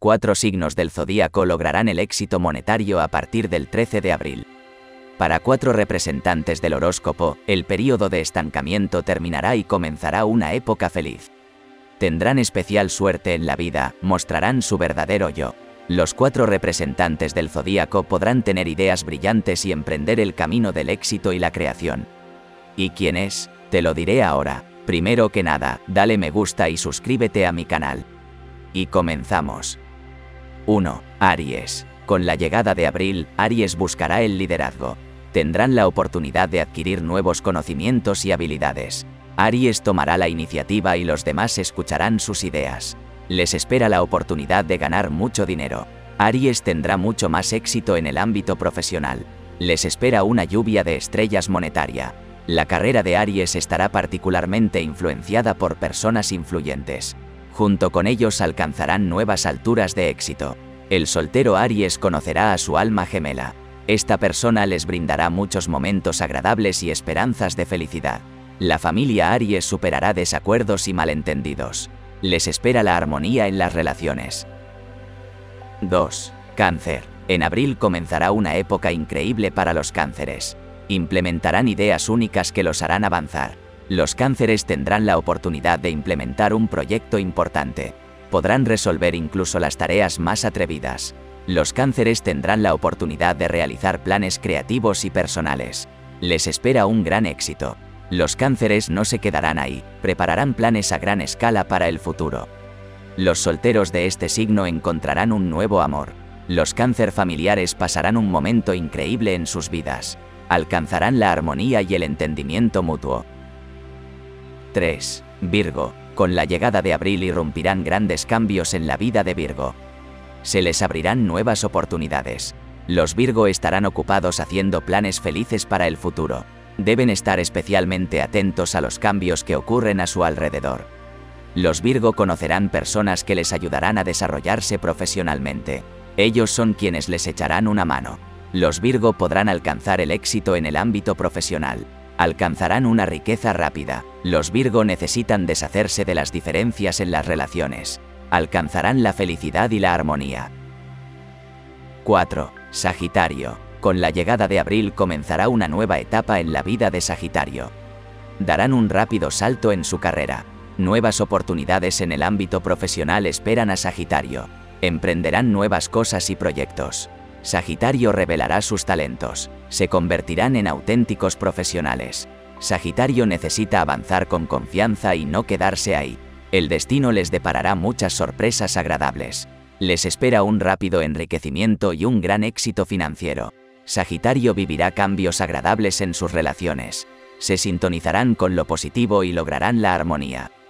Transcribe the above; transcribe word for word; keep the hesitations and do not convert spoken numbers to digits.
Cuatro signos del zodíaco lograrán el éxito monetario a partir del trece de abril. Para cuatro representantes del horóscopo, el período de estancamiento terminará y comenzará una época feliz. Tendrán especial suerte en la vida, mostrarán su verdadero yo. Los cuatro representantes del zodíaco podrán tener ideas brillantes y emprender el camino del éxito y la creación. ¿Y quién es? Te lo diré ahora. Primero que nada, dale me gusta y suscríbete a mi canal. Y comenzamos. uno. Aries. Con la llegada de abril, Aries buscará el liderazgo. Tendrán la oportunidad de adquirir nuevos conocimientos y habilidades. Aries tomará la iniciativa y los demás escucharán sus ideas. Les espera la oportunidad de ganar mucho dinero. Aries tendrá mucho más éxito en el ámbito profesional. Les espera una lluvia de estrellas monetaria. La carrera de Aries estará particularmente influenciada por personas influyentes. Junto con ellos alcanzarán nuevas alturas de éxito. El soltero Aries conocerá a su alma gemela. Esta persona les brindará muchos momentos agradables y esperanzas de felicidad. La familia Aries superará desacuerdos y malentendidos. Les espera la armonía en las relaciones. dos. Cáncer. En abril comenzará una época increíble para los cánceres. Implementarán ideas únicas que los harán avanzar. Los cánceres tendrán la oportunidad de implementar un proyecto importante. Podrán resolver incluso las tareas más atrevidas. Los cánceres tendrán la oportunidad de realizar planes creativos y personales. Les espera un gran éxito. Los cánceres no se quedarán ahí, prepararán planes a gran escala para el futuro. Los solteros de este signo encontrarán un nuevo amor. Los cáncer familiares pasarán un momento increíble en sus vidas. Alcanzarán la armonía y el entendimiento mutuo. tres. Virgo. Con la llegada de abril irrumpirán grandes cambios en la vida de Virgo. Se les abrirán nuevas oportunidades. Los Virgo estarán ocupados haciendo planes felices para el futuro. Deben estar especialmente atentos a los cambios que ocurren a su alrededor. Los Virgo conocerán personas que les ayudarán a desarrollarse profesionalmente. Ellos son quienes les echarán una mano. Los Virgo podrán alcanzar el éxito en el ámbito profesional. Alcanzarán una riqueza rápida. Los Virgo necesitan deshacerse de las diferencias en las relaciones. Alcanzarán la felicidad y la armonía. cuatro. Sagitario. Con la llegada de abril comenzará una nueva etapa en la vida de Sagitario. Darán un rápido salto en su carrera. Nuevas oportunidades en el ámbito profesional esperan a Sagitario. Emprenderán nuevas cosas y proyectos. Sagitario revelará sus talentos. Se convertirán en auténticos profesionales. Sagitario necesita avanzar con confianza y no quedarse ahí. El destino les deparará muchas sorpresas agradables. Les espera un rápido enriquecimiento y un gran éxito financiero. Sagitario vivirá cambios agradables en sus relaciones. Se sintonizarán con lo positivo y lograrán la armonía.